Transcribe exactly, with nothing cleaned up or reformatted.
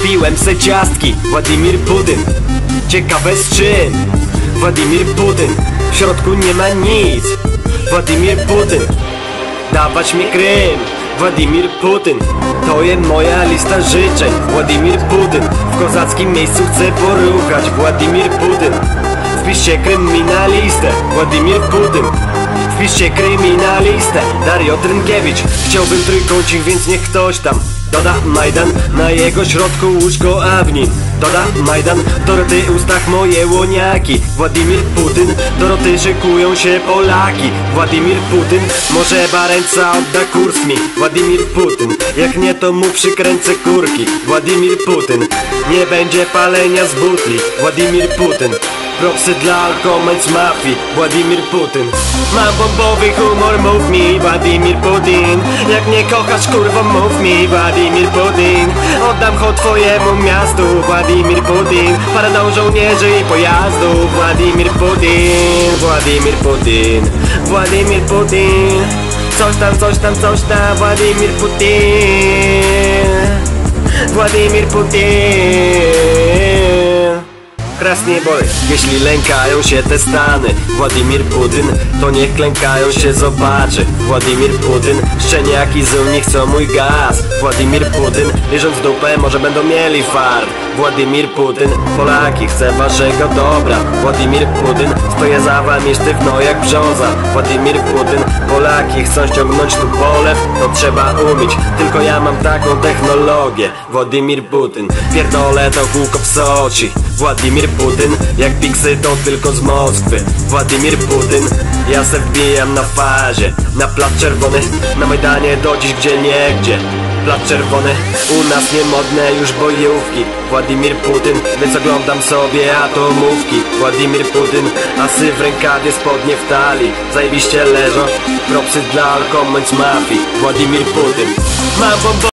kupiłem se ciastki. Władimir Putin, ciekawe z czym? Władimir Putin, w środku nie ma nic. Władimir Putin, dawać mi Krym. Władimir Putin, to jest moja lista życzeń. Władimir Putin, w kozackim miejscu chcę poruchać. Władimir Putin, wpiszcie kryminalistę. Władimir Putin, wpiszcie kryminalistę. Dario Trynkiewicz, chciałbym trójkącik, więc niech ktoś tam doda Majdan, na jego środku łóżko Awni. Doda Majdan, Doroty ustach moje łoniaki. Władimir Putin, Doroty szykują się Polaki. Władimir Putin, może Barenca odda kurs mi. Władimir Putin, jak nie to mu przykręcę kurki. Władimir Putin, nie będzie palenia z butli. Władimir Putin, propsy dla Alcomates mafii. Władimir Putin, mam bombowy humor, mów mi. Władimir Putin, jak nie kochasz kurwa mów mi. Władimir Putin, oddam hołd twojemu miastu. Władimir Putin, paradą żołnierzy i pojazdów. Władimir Putin, Władimir Putin, Władimir Putin, coś tam, coś tam, coś tam. Władimir Putin, Władimir Putin. Krasnie boj, jeśli lękają się te Stany. Władimir Putin, to niech klękają się zobaczy. Władimir Putin, szczeniaki z Unii chcą mój gaz. Władimir Putin, liżąc dupę może będą mieli fart. Władimir Putin, Polaki, chcę waszego dobra. Władimir Putin, stoję za wami sztywno jak brzoza. Władimir Putin, Polaki chcą ściągnąć tu polew, to trzeba umieć, tylko ja mam taką technologię. Władimir Putin, pierdolę to kółko w Soczi. Władimir Putin, jak piksy to tylko z Moskwy. Władimir Putin, ja se wbijam na fazie. Na plac czerwony, na Majdanie do dziś gdzie niegdzie. Plac czerwony, u nas niemodne już bojówki. Władimir Putin, więc oglądam sobie atomówki. Władimir Putin, asy w rękawie, spodnie w talii. Zajebiście leżą, propsy dla Alcomates mafii. Władimir Putin, mam bombo